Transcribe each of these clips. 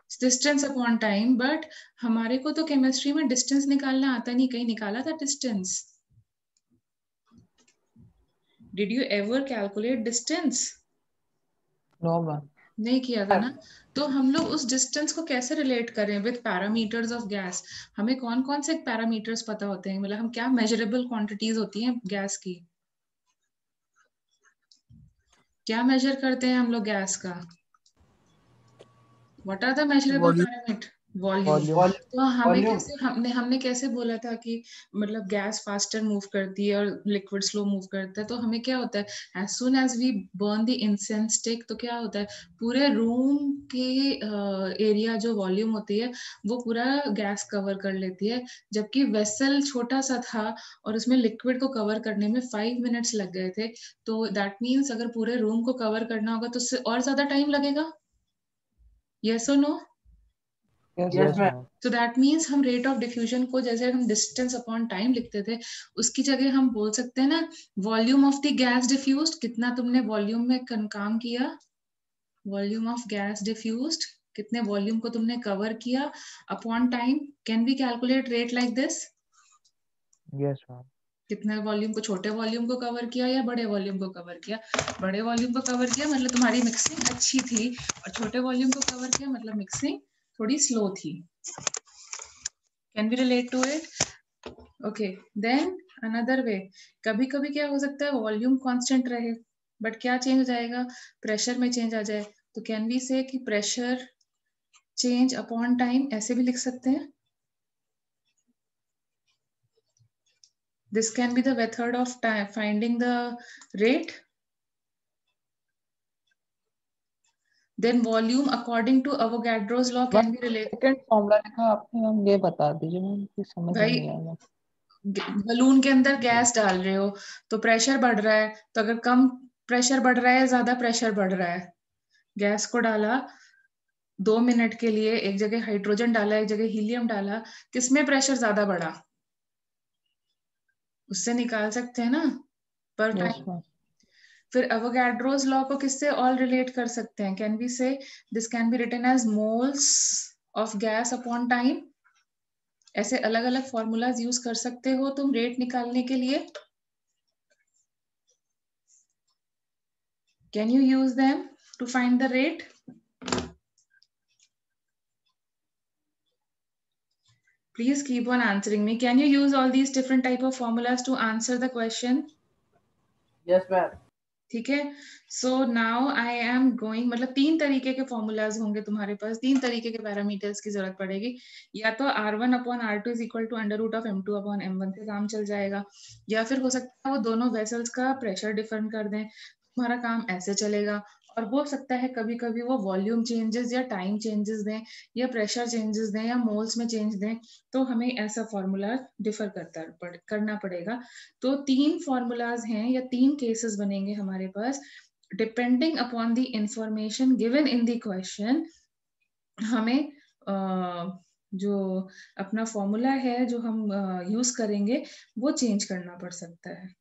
Distance upon time, but हमारे को तो केमिस्ट्री में डिस्टेंस निकालना आता नहीं, कहीं निकाला था distance? Did you ever calculate distance? No ma'am. नहीं किया था ना। तो हम लोग उस डिस्टेंस को कैसे रिलेट करें विद पैरामीटर्स ऑफ गैस? हमें कौन कौन से पैरामीटर्स पता होते हैं, मतलब हम क्या मेजरेबल क्वांटिटीज होती हैं गैस की? क्या मेजर करते हैं हम लोग गैस का? What are the measurable volume. Parameter? Volume. Volume. तो हमें कैसे, हमने कैसे बोला था कि मतलब गैस फास्टर मूव करती है और लिक्विड स्लो मूव करता है? तो हमें क्या होता है, as soon as we burn the incense stick, तो क्या होता है, पूरे रूम के एरिया जो वॉल्यूम होती है वो पूरा गैस कवर कर लेती है, जबकि वेसल छोटा सा था और उसमें लिक्विड को कवर करने में 5 मिनट्स लग गए थे। तो दैट मीन्स अगर पूरे रूम को कवर करना होगा तो उससे और ज्यादा टाइम लगेगा। यस और नो? Yes ma'am. तो दैट मीन्स हम रेट ऑफ डिफ्यूजन को, जैसे हम डिस्टेंस अपॉन टाइम लिखते थे, उसकी जगह हम बोल सकते हैं ना volume of the gas diffused. कितना तुमने वॉल्यूम में काम किया? वॉल्यूम ऑफ गैस डिफ्यूज्ड, कितने वॉल्यूम को तुमने कवर किया upon time. Can we calculate rate like this? Yes ma'am. कितने वॉल्यूम को, छोटे वॉल्यूम को कवर किया या बड़े वॉल्यूम को कवर किया? बड़े वॉल्यूम को कवर किया मतलब तुम्हारी मिक्सिंग अच्छी थी, और छोटे वॉल्यूम को कवर किया मतलब मिक्सिंग थोड़ी स्लो थी। Can we relate to it? Okay, then another way, कभी कभी क्या हो सकता है, वॉल्यूम कांस्टेंट रहे बट क्या चेंज हो जाएगा, प्रेशर में चेंज आ जाए। तो कैन वी से कि प्रेशर चेंज अपॉन टाइम, ऐसे भी लिख सकते हैं। This can be the method of finding the rate. Then volume according to Avogadro's law can be relate. Second formula लिखा आपने मैम, ये बता दीजिए मैम, कुछ समझ भाई नहीं आया। बलून के अंदर गैस डाल रहे हो तो प्रेशर बढ़ रहा है, तो अगर कम प्रेशर बढ़ रहा है, ज्यादा प्रेशर बढ़ रहा है, गैस को डाला 2 मिनट के लिए, एक जगह हाइड्रोजन डाला एक जगह हीलियम डाला, किसमें प्रेशर ज्यादा बढ़ा, उससे निकाल सकते हैं ना पर यस टाइम। मैम। फिर एवोगाड्रोस लॉ को किससे ऑल रिलेट कर सकते हैं? कैन बी से this can be written as moles of gas upon time. ऐसे अलग अलग फॉर्मूलाज यूज कर सकते हो तुम रेट निकालने के लिए। Can you use them to find the rate? Please keep on answering me. Can you use all these different type of formulas to answer the question? Yes, ma'am. ठीक है। So now I am going, मतलब 3 तरीके के formulas होंगे तुम्हारे पास, 3 तरीके के parameters की जरूरत पड़ेगी। या तो R1 upon R2 is equal to under root of M2 upon M1 से काम चल जाएगा, या फिर हो सकता है वो दोनों वेसल्स का प्रेशर डिफरेंट कर दें, तुम्हारा काम ऐसे चलेगा। और हो सकता है कभी कभी वो वॉल्यूम चेंजेस या टाइम चेंजेस दें, या प्रेशर चेंजेस दें, या मोल्स में चेंज दें, तो हमें ऐसा फॉर्मूला डिफर करना पड़ेगा। तो 3 फॉर्मूलाज हैं या 3 केसेस बनेंगे हमारे पास, depending upon the information given in the question. हमें जो अपना फॉर्मूला है जो हम यूज करेंगे वो चेंज करना पड़ सकता है।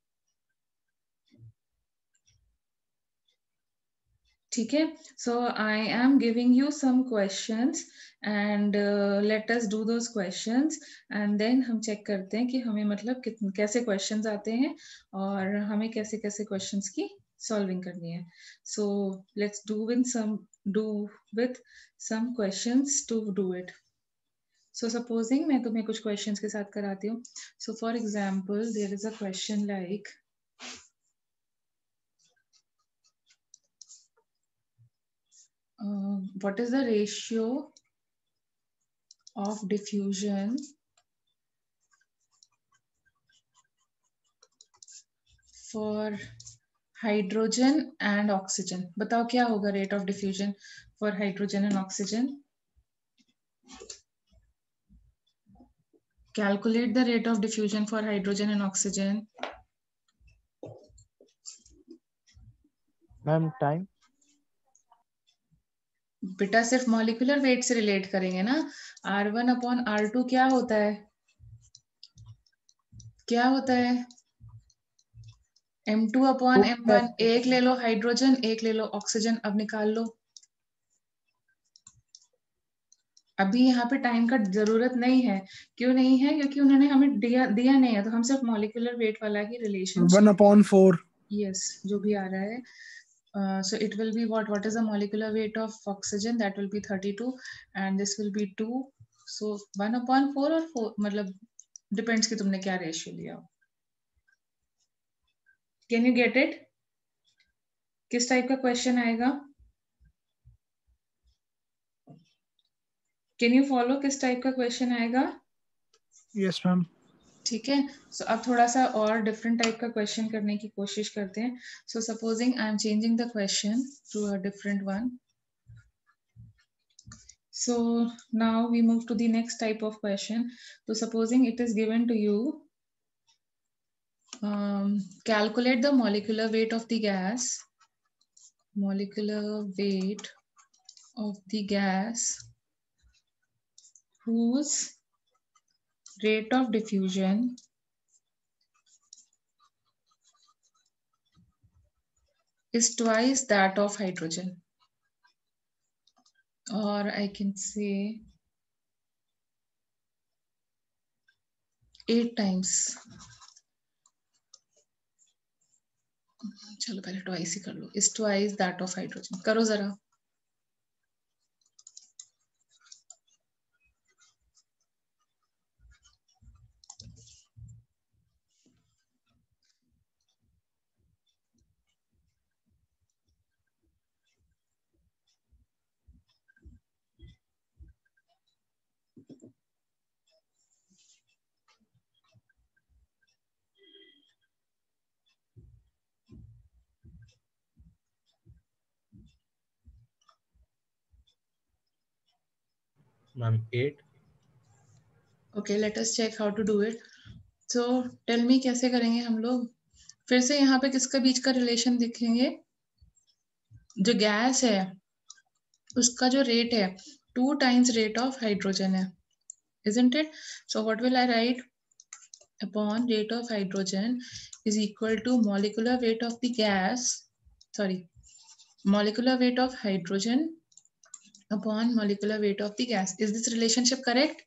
ठीक है। So I am giving you some questions and let us do those questions, and then हम चेक करते हैं कि हमें मतलब कैसे क्वेश्चंस आते हैं और हमें कैसे कैसे क्वेश्चंस की सॉल्विंग करनी है। So let's do with some questions to do it. So supposing मैं तुम्हें कुछ क्वेश्चंस के साथ कराती हूँ। So for example there is a question like what is the ratio of diffusion for hydrogen and oxygen? बताओ क्या होगा rate of diffusion for hydrogen and oxygen? Calculate the rate of diffusion for hydrogen and oxygen. Ma'am time. बेटा सिर्फ molecular weight से relate करेंगे ना। R1 upon R2 क्या होता है? क्या होता है? M2 upon M1। एक ले लो हाइड्रोजन, एक ले लो ऑक्सीजन, अब निकाल लो। अभी यहाँ पे टाइम का जरूरत नहीं है। क्यों नहीं है? क्योंकि उन्होंने हमें दिया नहीं है, तो हम सिर्फ मॉलिक्यूलर वेट वाला ही रिलेशन 1/4 यस जो भी आ रहा है. So it will be what is the molecular weight of oxygen? That will be 32 and this will be 2. So 1/4 और 4 मतलब depends कि तुमने क्या रेशियो लिया. Can you get it? किस टाइप का क्वेश्चन आएगा? Can you follow किस टाइप का क्वेश्चन आएगा? Yes ma'am. ठीक है. सो अब थोड़ा सा और डिफरेंट टाइप का क्वेश्चन करने की कोशिश करते हैं. So supposing I am changing the question to a different one. So now we move to the next type of question. So supposing it is given to you, calculate the molecular weight of the gas. Molecular weight of the gas whose rate of diffusion is twice that of hydrogen. Or I can say 8 times. चलो पहले twice ही कर लो. Is twice that of hydrogen. करो जरा. Ma'am, 8. Okay, let us check how to do it. So tell me कैसे करेंगे हम लोग. फिर से यहाँ पे किसका बीच का रिलेशन दिखेंगे? जो गैस है उसका जो रेट है 2 times rate of hydrogen है, isn't it? So what will I write? Upon rate of hydrogen is equal to molecular weight of the gas. Sorry, molecular weight of hydrogen upon molecular weight of the gas. Is this relationship correct?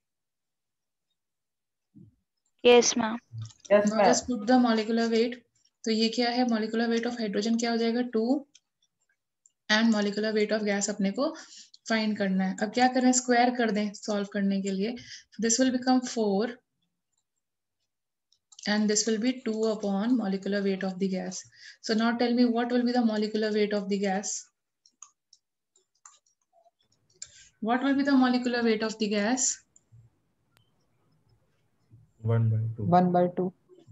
Yes, ma'am. Yes, Now ma'am. just put the molecular weight. तो ये क्या है? molecular weight of hydrogen क्या हो जाएगा? 2 and molecular weight of gas अपने को find करना है. अब क्या करें? स्क्वायर कर दें सॉल्व करने के लिए. This will become 4 and this will be 2 upon molecular weight of the gas. So now tell me what will be the molecular weight of the gas? What will be the molecular weight of the gas? 1/2. 1/2.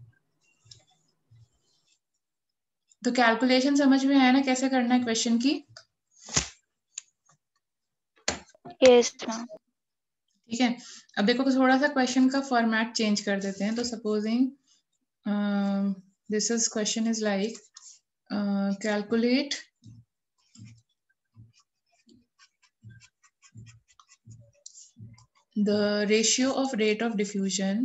तो calculation समझ में आया ना कैसे करना है question की? Yes, ma'am. ठीक है. अब देखो तो थोड़ा सा क्वेश्चन का फॉर्मेट चेंज कर देते हैं. तो supposing this is question is like calculate the ratio of rate of diffusion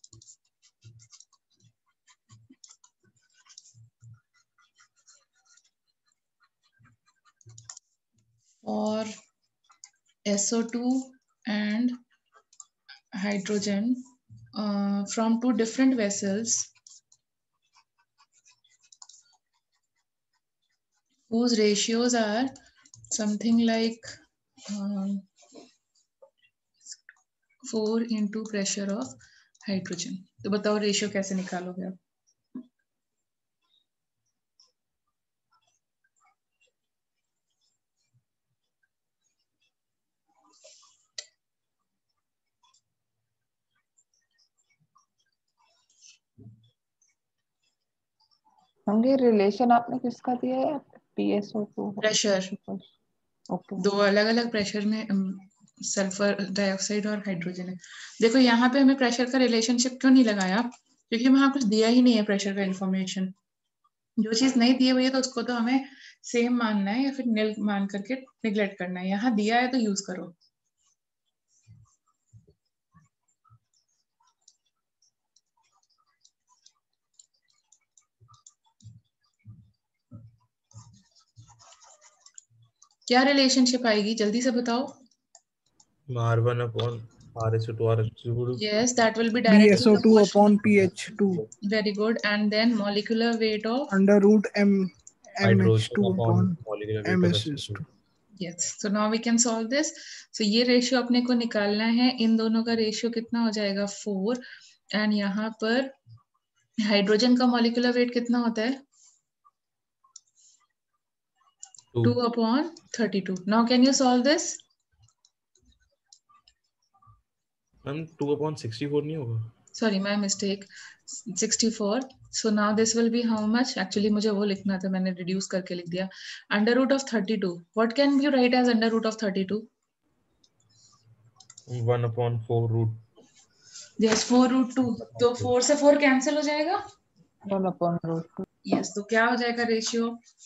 for SO2 and hydrogen from two different vessels whose ratios are something like 4 into pressure of hydrogen. तो बताओ ratio कैसे निकालोगे आप? होंगे relation आपने किसका दिया है? PSO2 pressure. ओके. दो अलग अलग प्रेशर में सल्फर डाइऑक्साइड और हाइड्रोजन है. देखो यहाँ पे हमें प्रेशर का रिलेशनशिप क्यों नहीं लगाया? क्योंकि वहां कुछ दिया ही नहीं है प्रेशर का इंफॉर्मेशन. जो चीज नहीं दी हुई है तो उसको तो हमें सेम मानना है या फिर निल मान करके निग्लेक्ट करना है. यहाँ दिया है तो यूज करो. क्या रिलेशनशिप आएगी जल्दी से बताओ. R1 upon RSO2 RSO2 Yes, that will be directly the BSO2 question. upon pH2 Very good. And then molecular weight of under root M hydrogen MH2 upon upon molecular weight of MSS2. SO2. yes. So now we can solve this. So ये ratio अपने को निकालना है. इन दोनों का ratio कितना हो जाएगा 4 एंड यहाँ पर हाइड्रोजन का मॉलिक्यूलर वेट कितना होता है 2 upon 32. Now can you solve this? Ma'am 2 upon 64 नहीं होगा? Sorry, my mistake. 64. So now this will be how much? Actually मुझे वो लिखना था, मैंने reduce करके लिख दिया. Under root of 32. What can you write as under root of 32? 1 upon 4 root. Yes, 4 root 2. तो 4 से 4 cancel हो जाएगा? 1 upon root 2. Yes, तो क्या हो जाएगा रेशियो?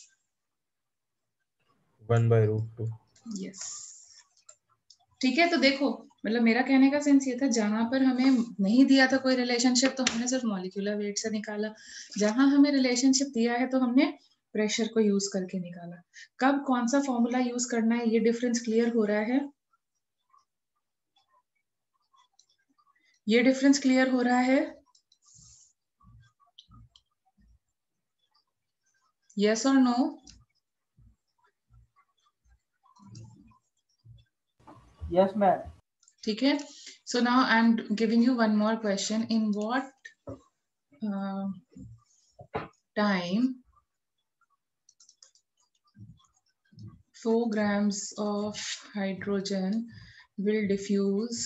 1 by root 2. Yes. ठीक है, तो देखो मतलब मेरा कहने का सेंस ये था, जहां पर हमें नहीं दिया था कोई रिलेशनशिप तो हमने सिर्फ मॉलिक्यूलर वेट से निकाला, जहां हमें रिलेशनशिप दिया है तो हमने प्रेशर को यूज करके निकाला. कब कौन सा फॉर्मूला यूज करना है ये डिफरेंस क्लियर हो रहा है? ये डिफरेंस क्लियर हो रहा है? यस और नो? Yes, ma'am. ठीक है. So now I'm giving you one more question. In what time 4 grams of hydrogen will diffuse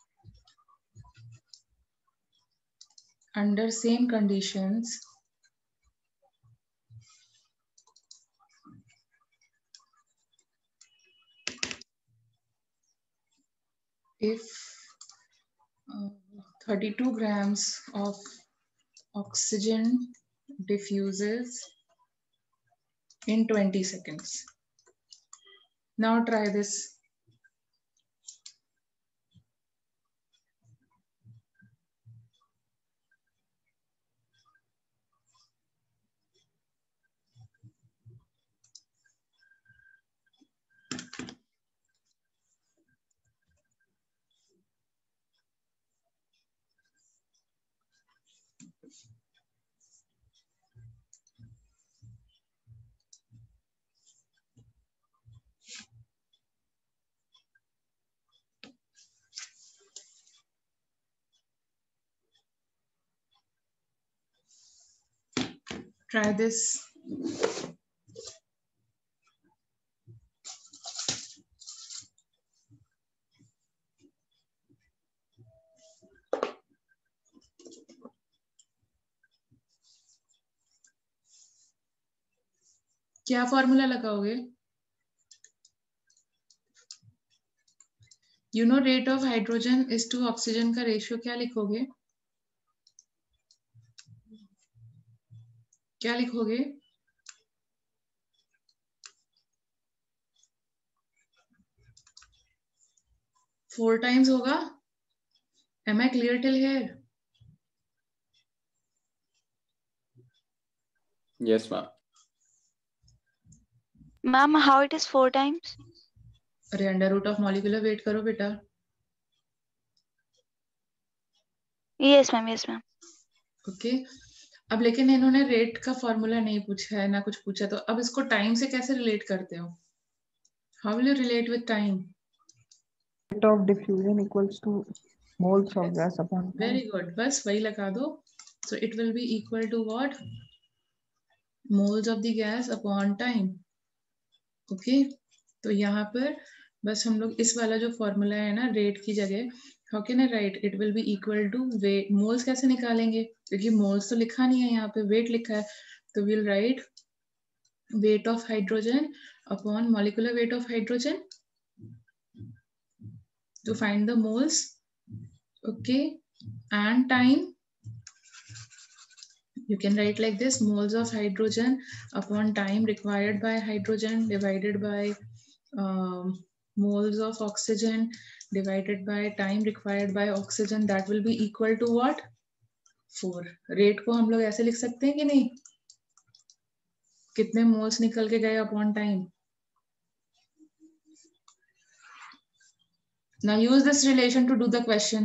under same conditions if 32 grams of oxygen diffuses in 20 seconds. Now try this. Try this. क्या formula लगाओगे? You know rate of hydrogen is to oxygen का ratio क्या लिखोगे? क्या लिखोगे? Four times होगा? Am I clear till here? Yes, ma'am. Ma'am, how it is 4 times? अरे under root of molecular weight करो बेटा. Yes, ma'am. Yes, ma'am. Okay. अब लेकिन इन्होंने रेट का फॉर्मूला नहीं पूछा है ना कुछ पूछा, तो अब इसको टाइम से कैसे रिलेट करते हो? How will you relate with time? Rate of diffusion equals to moles of gas upon time. Very good, बस वही लगा दो. So it will be equal to what? Moles of the gas upon time. Okay. तो यहाँ पर बस हम लोग इस वाला जो फॉर्मूला है ना रेट की जगह, how can I write? It will be equal to weight. Moles कैसे निकालेंगे? क्योंकि मोल्स तो लिखा नहीं है, यहाँ पे वेट लिखा है. तो will write weight of hydrogen upon molecular weight of hydrogen to find the moles. Okay. And time, you can write like this: moles of hydrogen upon time required by hydrogen divided by moles of oxygen divided by time required by oxygen. That will be equal to what? 4. Rate को हम लोग ऐसे लिख सकते हैं कि नहीं? कितने मोल्स निकल के गए upon time? Now use this relation to do the question.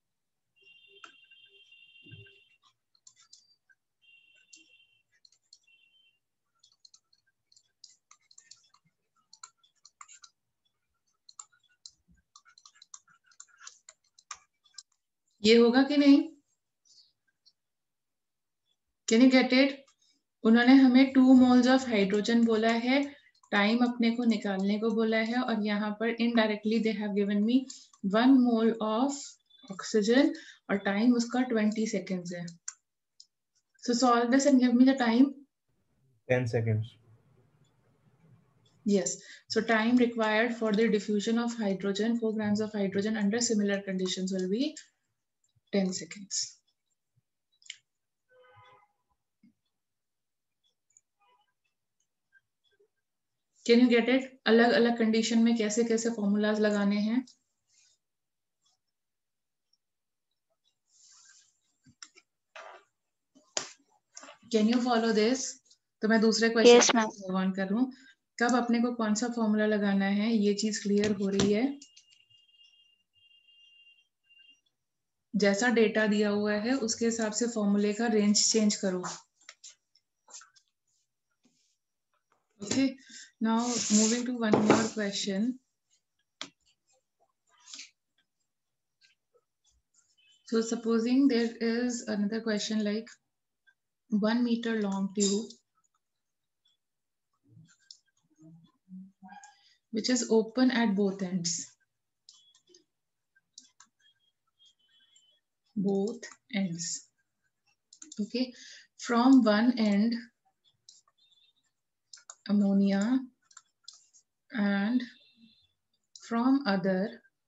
ये होगा कि नहीं? Can you get it? उन्होंने हमें 2 moles of hydrogen बोला है, टाइम अपने को निकालने को बोला है, और यहाँ पर indirectly they have given me 1 mole of oxygen और टाइम उसका 20 seconds है. So solve this and give me the time. 10 seconds. Yes. So time required for the diffusion of hydrogen, 4 grams of hydrogen under similar conditions will be 10 seconds. Can you get it? अलग अलग condition में कैसे कैसे formulas लगाने हैं. Can you follow this? तो मैं दूसरे question Yes, ma'am. Move on करूं. कब अपने को कौन सा फॉर्मूला लगाना है, ये चीज क्लियर हो रही है. जैसा डेटा दिया हुआ है उसके हिसाब से फॉर्मूले का रेंज चेंज करो. Okay, now moving to one more question. So supposing there is another question like 1 meter long tube which is open at both ends. Both ends. Okay, from one end ammonia and from other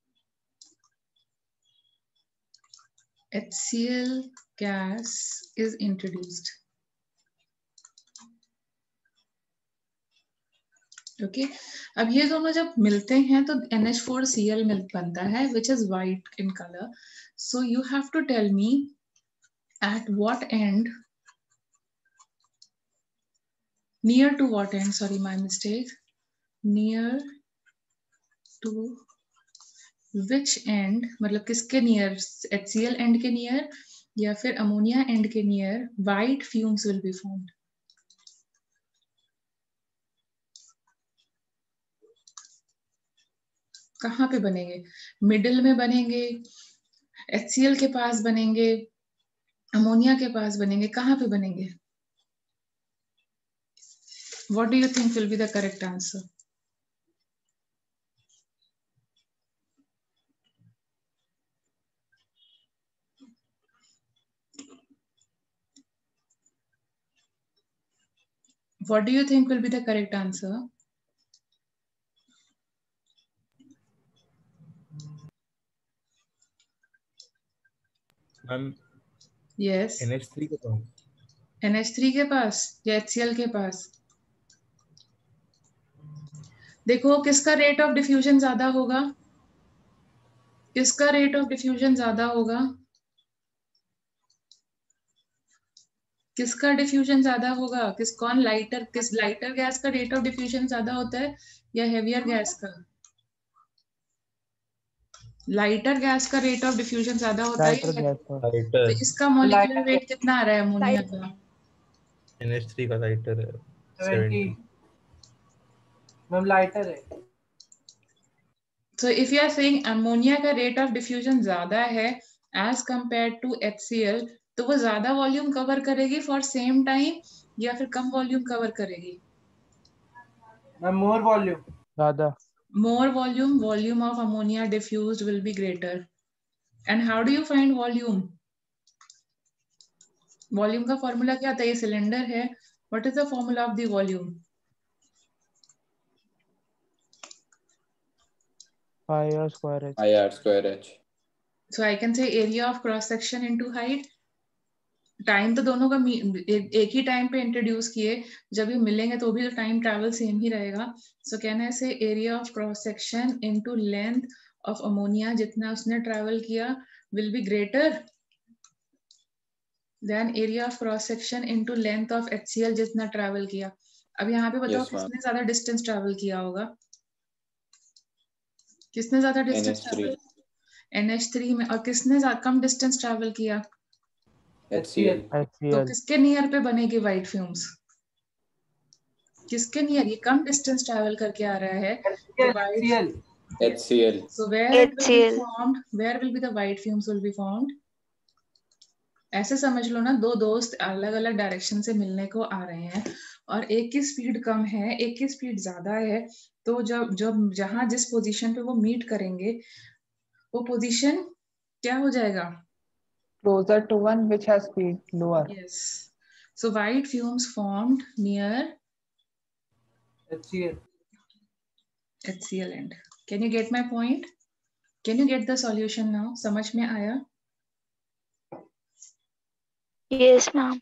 HCl gas is introduced. Okay, अब ये दोनों जब मिलते हैं तो NH4Cl बनता है which is white in color. So you have to tell me at what end, near to what end, sorry my mistake, near to which end, मतलब किसके near, HCl end के near या फिर ammonia end के near white fumes will be formed. कहाँ पे बनेंगे? Middle में बनेंगे, HCl के पास बनेंगे, अमोनिया के पास बनेंगे, कहाँ पे बनेंगे? What do you think will be the correct answer? What do you think will be the correct answer? Ma'am Yes. NH3 के पास. NH3 के पास या HCl के पास? देखो किसका रेट ऑफ डिफ्यूजन ज्यादा होगा? किसका रेट ऑफ डिफ्यूजन ज्यादा होगा? किसका डिफ्यूजन ज्यादा होगा? किस लाइटर गैस का रेट ऑफ डिफ्यूजन ज्यादा होता है या हेवियर गैस का? लाइटर गैस का रेट ऑफ डिफ्यूजन ज्यादा होता है. तो इसका मॉलिक्यूलर वेट कितना आ रहा है अमोनिया का? NH3 का लाइटर है 70. मैम लाइटर है. So if you are saying ammonia का रेट ऑफ डिफ्यूजन ज्यादा है एज कंपेयर टू HCl, तो वो ज्यादा वॉल्यूम कवर करेगी फॉर सेम टाइम या फिर कम वॉल्यूम कवर करेगी? Ma'am more volume. ज्यादा. More volume of ammonia diffused will be greater. And how do you find volume? Volume का फॉर्मूला क्या था? ये सिलेंडर है. What is the formula of the volume? R square H. IR square H. So I can say area of cross section into height. Time तो दोनों का एक ही time पे इंट्रोड्यूस किए, जब ये मिलेंगे तो भी तो टाइम ट्रैवल सेम ही रहेगा. सो कहना है से area of cross section into length of ammonia, जितना उसने ट्रैवल किया will be greater than area of cross section into length of HCl जितना ट्रैवल किया. अब यहाँ पे बताओ Yes, ma'am. किसने ज्यादा डिस्टेंस ट्रैवल किया होगा? किसने ज्यादा डिस्टेंस NH3 ट्रैवल? NH3 में। और किसने कम डिस्टेंस ट्रैवल किया? HCl तो HCl किसके नियर पे बनेगी व्हाइट फ्यूम्स? किसके नियर? ये कम डिस्टेंस ट्रैवल करके आ रहा है तो white. HCl So where it will be HCl. formed? Where will be the white fumes will be formed? ऐसे समझ लो ना, दो दोस्त अलग अलग डायरेक्शन से मिलने को आ रहे हैं और एक की स्पीड कम है, एक की स्पीड ज्यादा है, तो जब जब जहां जिस पोजीशन पे वो मीट करेंगे वो पोजीशन क्या हो जाएगा? closer to one which has speed lower. Yes. So white fumes formed near HCl. HCl end. Can you get my point? Can you get the solution now? समझ में आया? Yes, ma'am.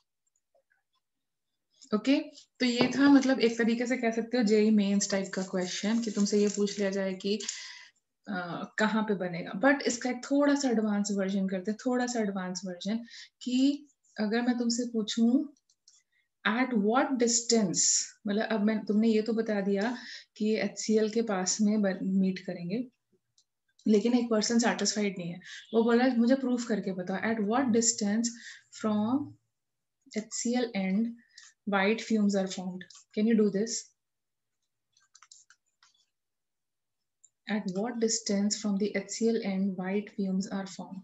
ओके तो ये था, मतलब एक तरीके से कह सकते हो जेई मेंस टाइप का क्वेश्चन कि तुमसे ये पूछ लिया जाए कि कहाँ पे बनेगा। बट इसका एक थोड़ा सा एडवांस वर्जन करते हैं, थोड़ा सा एडवांस वर्जन कि अगर मैं तुमसे पूछूं एट व्हाट डिस्टेंस, मतलब अब मैं तुमने ये तो बता दिया कि HCl के पास में मीट करेंगे, लेकिन एक पर्सन सेटिस्फाइड नहीं है, वो बोला मुझे प्रूफ करके बताओ at what distance from HCl and white fumes are formed. Can you do this? At what distance from the HCl end white fumes are formed?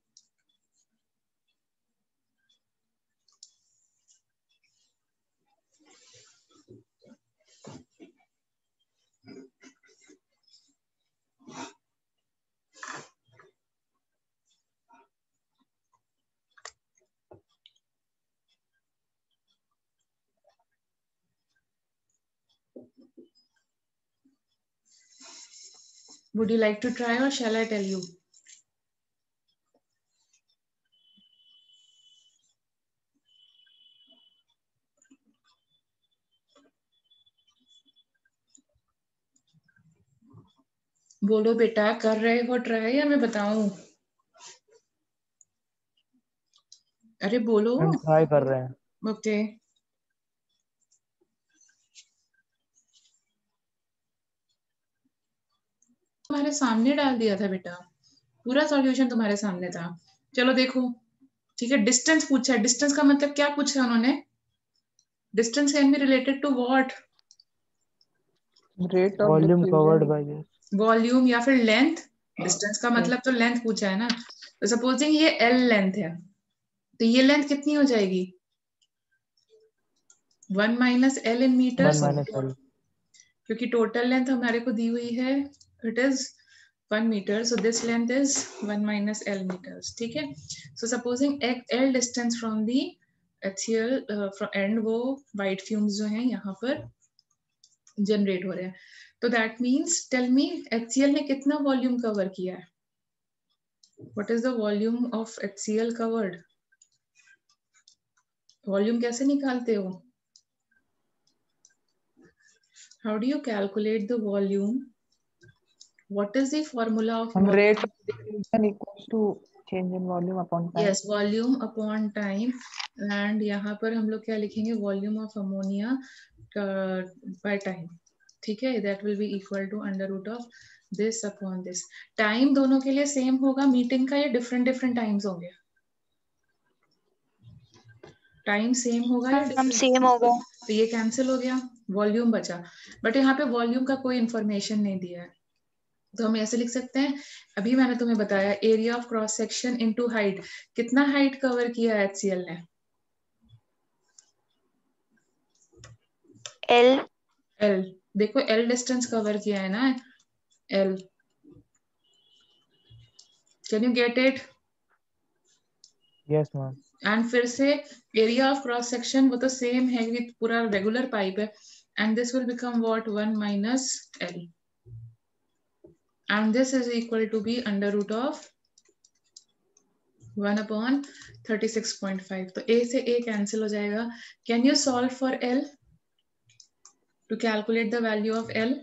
Would you like to try or shall I tell you? बोलो बेटा, कर रहे हो try या मैं बताऊं? अरे बोलो। हम ट्राई कर रहे हैं. ओके तुम्हारे सामने डाल दिया था बेटा, पूरा सॉल्यूशन तुम्हारे सामने था। चलो देखो, ठीक है, डिस्टेंस पूछा है। डिस्टेंस का मतलब क्या पूछा है उन्होंने? Distance can be related to what? Rate of Volume covered diffusion. by this. Volume या फिर लेंथ? डिस्टेंस का मतलब तो लेंथ पूछा है ना। तो सपोजिंग ये L लेंथ है, तो ये लेंथ कितनी हो जाएगी? 1 minus L in 1 metres, minus L. क्योंकि टोटल लेंथ हमारे को दी हुई है, it is 1 metre, so this length is 1 minus L metres. ठीक है, so supposing L distance from the HCl and वो व्हाइट फ्यूम्स जो हैं यहाँ पर जनरेट हो रहे हैं, तो that means tell me HCl ने कितना वॉल्यूम कवर किया है? What is the volume of HCl covered? Volume कैसे निकालते हो? How do you calculate the volume? What is the formula of हम rate volume? of diffusion equals to change in volume upon time. Yes, volume upon time. And यहाँ पर हम लोग क्या लिखेंगे? Volume of ammonia by time. ठीक है, that will be equal to under root of this upon this. Time दोनों के लिए सेम होगा मीटिंग का या डिफरेंट डिफरेंट टाइम्स होंगे? टाइम सेम होगा या हम डिफरेंट? सेम होगा. तो ये कैंसिल हो गया, वॉल्यूम बचा। बट यहाँ पे वॉल्यूम का कोई इंफॉर्मेशन नहीं दिया है, तो हम ऐसे लिख सकते हैं, अभी मैंने तुम्हें बताया area of cross section into height. कितना हाइट कवर किया है HCl ने? L. देखो L डिस्टेंस कवर किया है ना, L। Can you get it? Yes, ma'am. And फिर से एरिया ऑफ क्रॉस सेक्शन वो तो सेम है कि पूरा रेगुलर पाइप है, and this will become what 1 minus L, and this is equal to be under root of 1 upon 36.5। तो A से A कैंसिल हो जाएगा। Can you solve for L to calculate the value of L?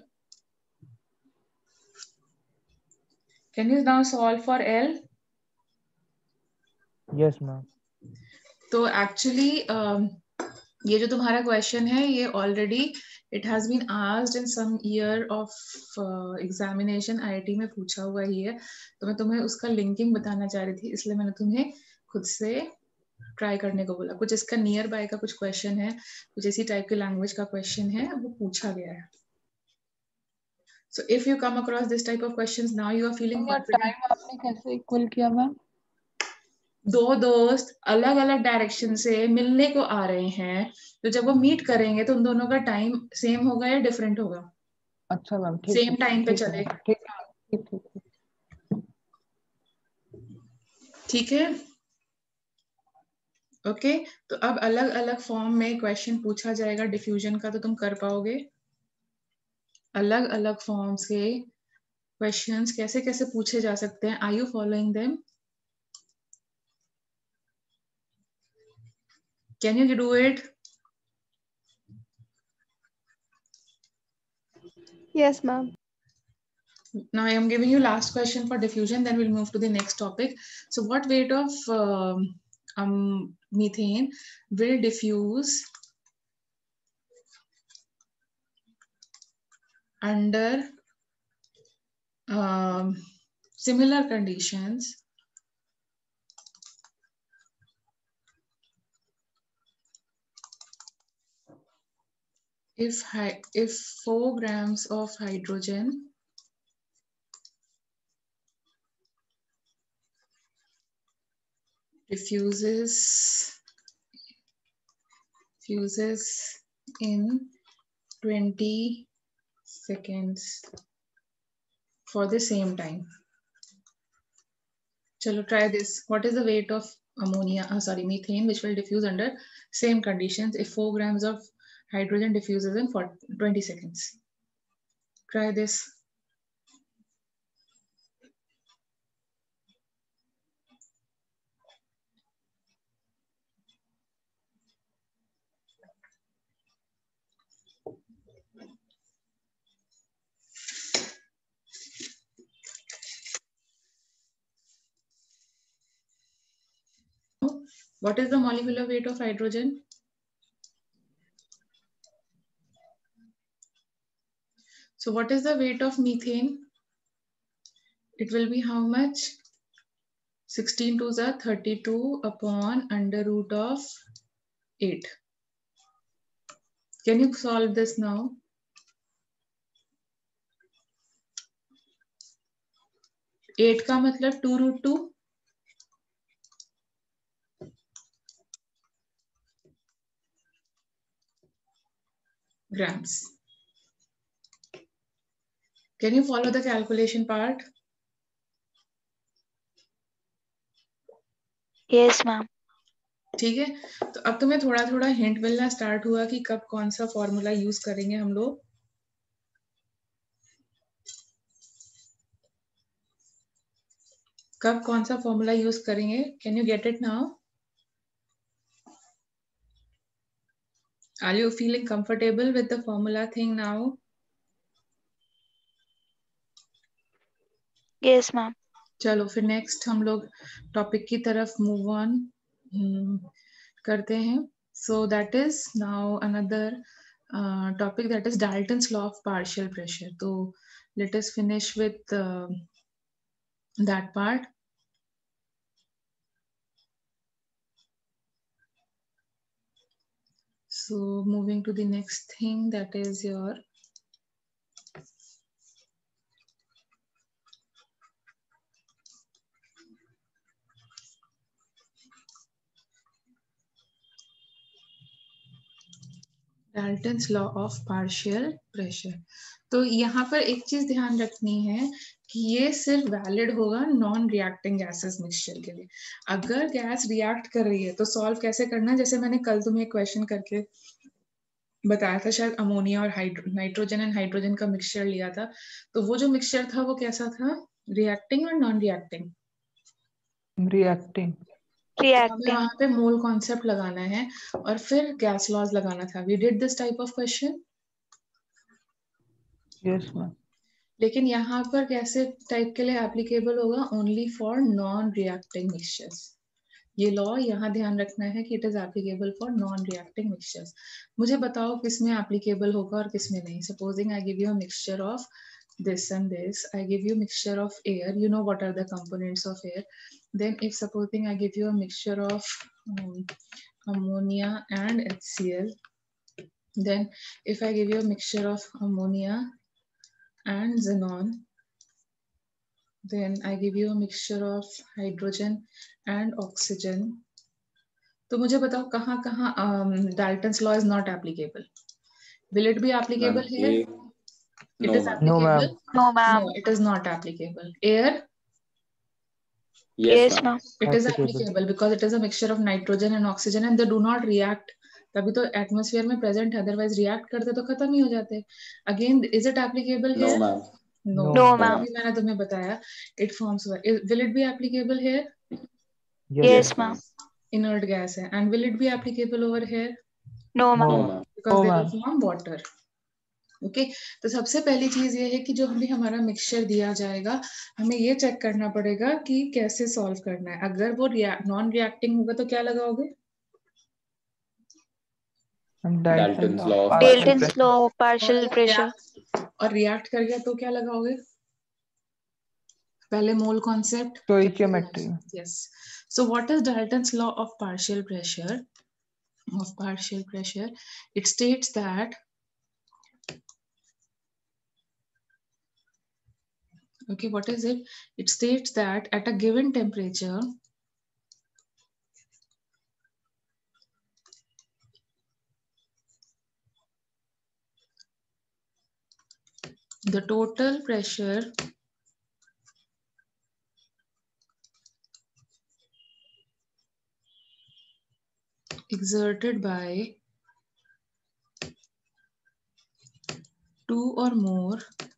Can you now solve for L? Yes, ma'am. तो actually ये जो तुम्हारा question है ये already it has been asked in some year of examination, IIT में पूछा हुआ ही है, तो मैं तुम्हें उसका लिंकिंग बताना चाह रही थी, इसलिए मैंने तुम्हें खुद से ट्राई करने को बोला। कुछ इसका नियर बाय का कुछ क्वेश्चन है, कुछ इसी टाइप के लैंग्वेज का क्वेश्चन है, वो पूछा गया है। So if you come across this type of questions, now you are feeling confident. Time आपने कैसे इक्वल किया मैम? दो दोस्त अलग अलग डायरेक्शन से मिलने को आ रहे हैं, तो जब वो मीट करेंगे तो उन दोनों का टाइम सेम होगा या डिफरेंट होगा? अच्छा मैम, ठीक सेम है, टाइम पे ठीक चले, है, ठीक है, ठीक है। ठीक है? ओके, तो अब अलग अलग फॉर्म में क्वेश्चन पूछा जाएगा डिफ्यूजन का, तो तुम कर पाओगे? अलग अलग फॉर्म्स के क्वेश्चंस कैसे कैसे पूछे जा सकते हैं? Are you following them? Can you do it? Yes, ma'am. Now I am giving you last question for diffusion, then we'll move to the next topic. So what weight of methane will diffuse under similar conditions if 4 grams of hydrogen diffuses in 20 seconds for the same time. Chalo, try this. What is the weight of methane which will diffuse under same conditions if 4 grams of hydrogen diffuses in 20 seconds? Try this. What is the molecular weight of hydrogen? So what is the weight of methane? It will be how much? 16 to the 32 upon under root of 8. Can you solve this now? At का मतलब 2√2 grams. Can you follow the calculation part? Yes, ma'am. ठीक है, तो अब तुम्हें थोड़ा थोड़ा hint मिलना स्टार्ट हुआ कि कब कौन सा फॉर्मूला यूज करेंगे हम लोग। कब कौन सा फॉर्मूला यूज करेंगे? Can you get it now? Are you feeling comfortable with the formula thing now? Yes, ma'am. चलो फिर नेक्स्ट हम लोग टॉपिक की तरफ मूव ऑन करते हैं। So that is now another topic that is Dalton's law of partial pressure. तो let us finish with that part. So moving to the next thing, that is your Dalton's law of partial pressure. तो यहाँ पर एक चीज ध्यान रखनी है कि ये सिर्फ वैलिड होगा नॉन रिएक्टिंग गैसेस मिक्सचर के लिए। अगर गैस रिएक्ट कर रही है तो सॉल्व कैसे करना, जैसे मैंने कल तुम्हें क्वेश्चन करके बताया था, शायद अमोनिया और नाइट्रोजन एंड हाइड्रोजन का मिक्सचर लिया था, तो वो जो मिक्सचर था वो कैसा था, रिएक्टिंग और नॉन रिएक्टिंग? रिएक्टिंग। हमें वहां पे मोल कॉन्सेप्ट लगाना है और फिर गैस लॉज लगाना था। We did this type of question. Yes ma'am. लेकिन यहाँ पर कैसे टाइप के लिए एप्लीकेबल होगा? Only for non reacting mixtures. ये लॉ यहाँ ध्यान रखना है कि it is applicable for non reacting mixtures. मुझे बताओ किस में एप्लीकेबल होगा और किस में नहीं। Supposing I give you a mixture of this and this, I give you mixture of air, you know what are the components of air. Then if supposing I give you a mixture of ammonia and HCl, then if I give you a mixture of ammonia and xenon, then I give you a mixture of hydrogen and oxygen. तो मुझे बताओ कहाँ कहाँ Dalton's law is not applicable. Will it be applicable Ma'am, here? It no, is ma'am. No, applicable. ma'am. No, No, ma'am. it is not applicable. Air, Yes, Yes, ma'am. ma'am. it is Applicable. applicable because it is a mixture of nitrogen and oxygen and they do not react. तभी तो atmosphere में present है, otherwise react करते तो खत्म ही हो जाते. Again is it applicable No, here? ma'am. No. No. No, No, ma'am. ma'am. अभी मैंने तुम्हें बताया it forms. Will it be applicable here? Yes. Yes, ma'am. Inert gas है. And will it be applicable over here? No, No. ma'am. No, ma'am. Because No, they ma'am. Will form water. Okay. तो सबसे पहली चीज ये है कि जो हमें हमारा मिक्सचर दिया जाएगा हमें ये चेक करना पड़ेगा कि कैसे सॉल्व करना है. अगर वो नॉन रिएक्टिंग होगा तो क्या लगाओगे? And Dalton's law of partial Dalton's pressure. law of partial pressure. और रिएक्ट कर गया तो क्या लगाओगे? पहले mole concept. Stoichiometry. Yes. So what is Dalton's law of partial pressure? Of partial pressure, it states that okay, what is it? It states that at a given temperature, the total pressure exerted by two or more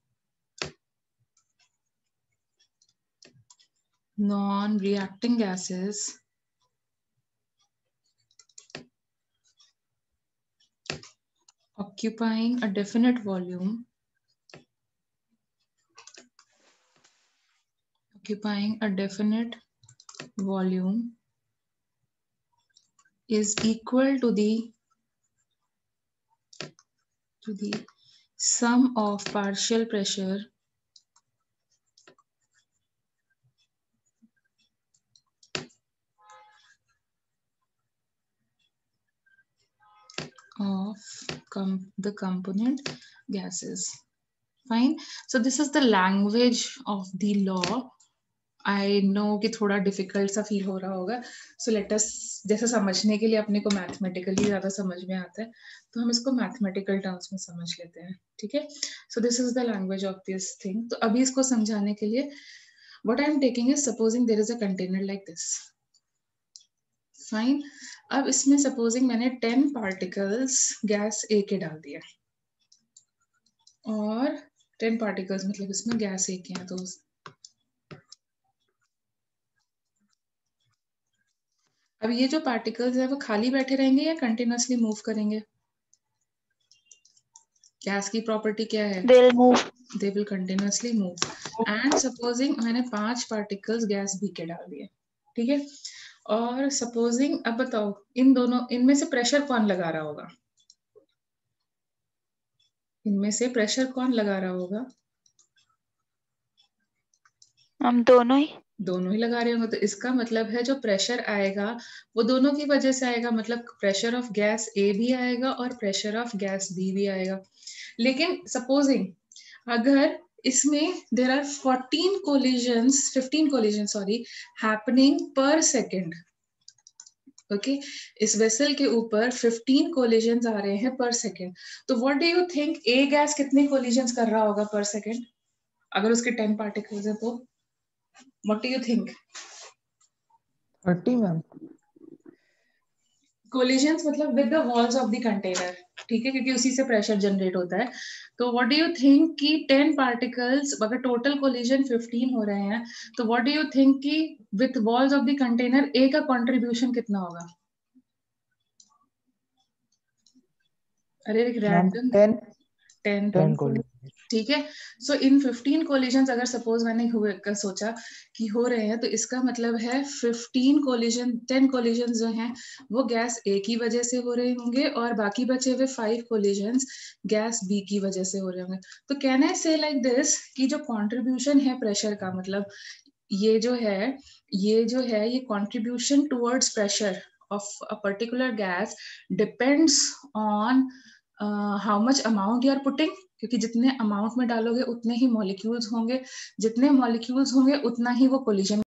non-reacting gases occupying a definite volume is equal to the sum of partial pressure of the component gases. Fine. So this is the language of the law. I know कि थोड़ा difficult सा feel हो रहा होगा. So let us, जैसे समझने के लिए अपने को मैथमेटिकली ज्यादा समझ में आता है तो हम इसको मैथमेटिकल टर्म्स में समझ लेते हैं. ठीक है. So this is the language of this thing. तो अभी इसको समझाने के लिए what I am taking is supposing there is a container like this. Fine. अब इसमें सपोजिंग मैंने 10 पार्टिकल्स गैस ए के डाल दिया और 10 पार्टिकल्स मतलब इसमें गैस ए के हैं. तो अब ये जो पार्टिकल्स है वो खाली बैठे रहेंगे या कंटिन्यूअसली मूव करेंगे? गैस की प्रॉपर्टी क्या है? They'll move. They will continuously move. And supposing मैंने 5 पार्टिकल्स गैस बी के डाल दिए. ठीक है. और सपोजिंग अब बताओ इनमें से प्रेशर कौन लगा रहा होगा? इनमें से प्रेशर कौन लगा रहा होगा? हम दोनों ही लगा रहे होंगे. तो इसका मतलब है जो प्रेशर आएगा वो दोनों की वजह से आएगा. मतलब प्रेशर ऑफ गैस ए भी आएगा और प्रेशर ऑफ गैस बी भी आएगा. लेकिन सपोजिंग अगर इसमें there are 15 collision happening per second. Okay. इस वेसल के ऊपर 15 कोलिजन आ रहे हैं पर सेकेंड. तो what do you think a gas कितने कोलिजन कर रहा होगा पर सेकेंड अगर उसके 10 पार्टिकल्स है तो? What do you think? 30, ma'am. Collisions मतलब with the walls of the container. ठीक है, क्योंकि उसी से प्रेशर जनरेट होता है. तो what do you think कि 10 particles अगर टोटल collision 15 हो रहे हैं तो what do you think कि with walls of the container A का contribution कितना होगा? अरे Ma'am, रैंडम 10 10 collision. ठीक है। सो इन 15 कोलिजन अगर सपोज मैंने सोचा कि हो रहे हैं, तो इसका मतलब है 10 कोलिजन जो हैं वो गैस ए की वजह से हो रहे होंगे और बाकी बचे हुए 5 कोलिजन गैस बी की वजह से हो रहे होंगे। तो कैन आई से लाइक दिस कि जो कंट्रीब्यूशन है प्रेशर का, मतलब ये जो है ये contribution towards pressure of a particular gas depends on how much amount you are putting, क्योंकि जितने अमाउंट में डालोगे उतने ही मॉलिक्यूल्स होंगे, जितने मॉलिक्यूल्स होंगे उतना ही वो कोलिजन